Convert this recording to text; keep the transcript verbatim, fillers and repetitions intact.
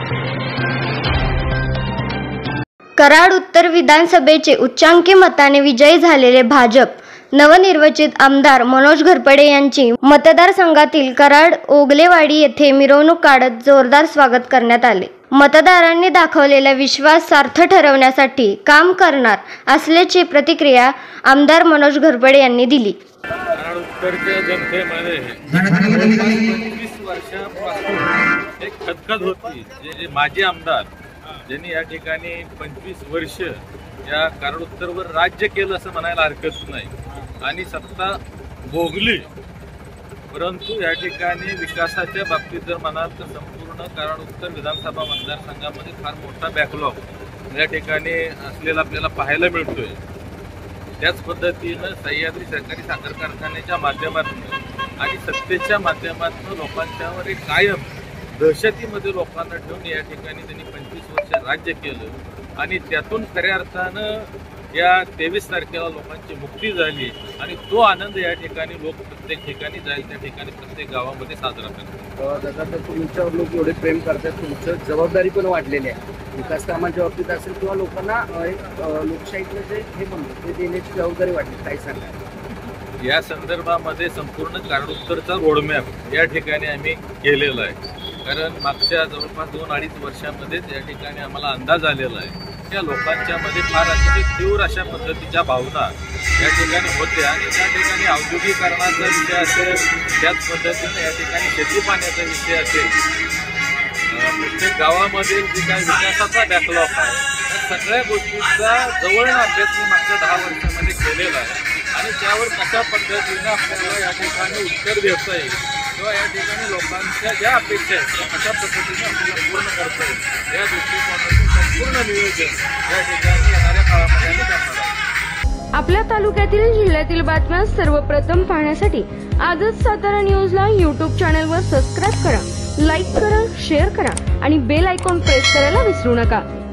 कराड उत्तर विधानसभेचे उच्चांकी मताने विजयी झालेले भाजप नवनिर्वाचित आमदार मनोज घोरपडे यांची मतदारसंघातील कराड ओगलेवाडी येथे मिरवणूक काढत जोरदार स्वागत करण्यात आले। मतदारांनी दाखवलेला विश्वास सार्थ ठरवण्यासाठी काम करणार असल्याची प्रतिक्रिया आमदार मनोज घोरपडे यांनी दिली। कराड उत्तरच्या जनतेमध्ये पंचवीस वर्षापासून एक खदखद होती, जे जे माजी आमदार ज्यांनी या ठिकाणी पंचवीस वर्ष या कराड उत्तरवर राज्य केलं असं म्हणायला हरकत नाही आणि सत्ता भोगली, परंतु या ठिकाणी विकासाच्या बाबतीत जर म्हणाल तर संपूर्ण कराड उत्तर विधानसभा मतदारसंघामध्ये फार मोठा बॅकलॉग या ठिकाणी असलेला आपल्याला पाहायला मिळतोय। त्याच पद्धतीनं सह्याद्री सहकारी साखर कारखान्याच्या माध्यमातून आणि सत्तेच्या माध्यमातून लोकांच्यावर एक कायम दहशतीमध्ये लोकांना ठेवून या ठिकाणी त्यांनी पंचवीस वर्ष राज्य केलं आणि त्यातून खऱ्या अर्थानं या तेवीस तारखेला लोकांची मुक्ती झाली आणि तो आनंद या ठिकाणी लोक प्रत्येक ठिकाणी जाईल त्या ठिकाणी प्रत्येक गावामध्ये साजरा करतात। दादा, तुमच्यावर लोक एवढे प्रेम करतात, तुमचं जबाबदारी पण वाढलेली आहे विकास कामांच्या बाबतीत असेल किंवा लोकांना लोकशाहीतलं जे हे म्हणतो ते देण्याची जबाबदारी वाढली, काय सांगा या संदर्भामध्ये? संपूर्ण कराड उत्तरचा रोडमॅप या ठिकाणी आम्ही केलेला आहे, कारण मागच्या जवळपास दोन अडीच वर्षामध्येच या ठिकाणी आम्हाला अंदाज आलेला आहे त्या लोकांच्या मध्ये फार अतिशय तीव्र अशा पद्धतीच्या भावना या ठिकाणी होत्या आणि त्या ठिकाणी औद्योगिकरणाचा विषय असेल, त्याच पद्धतीने या ठिकाणी शेती पाण्याचा विषय असेल, प्रत्येक गावामध्ये जे काही विकासाचा बॅकलॉग आहे त्या सगळ्या गोष्टींचा जवळून अभ्यास मी मागच्या दहा वर्षामध्ये केलेला आहे आणि त्यावर कशा पद्धतीनं आपल्याला या ठिकाणी उत्तर देता येईल किंवा या ठिकाणी लोकांच्या ज्या अपेक्षा आहेत त्या कशा पद्धतीने आपल्याला पूर्ण करता येईल या दृष्टिकोनातून संपूर्ण नियोजन या ठिकाणी येणाऱ्या काळामध्ये आम्ही करणार आहोत। आपल्या तालुक्यातील जिल्ह्यातील बातम्या सर्वप्रथम पाहण्यासाठी आजच सातारा न्यूजला यूट्यूब चॅनलवर सबस्क्राईब करा, लाईक करा, शेअर करा आणि बेल आयकॉन प्रेस करायला विसरू नका।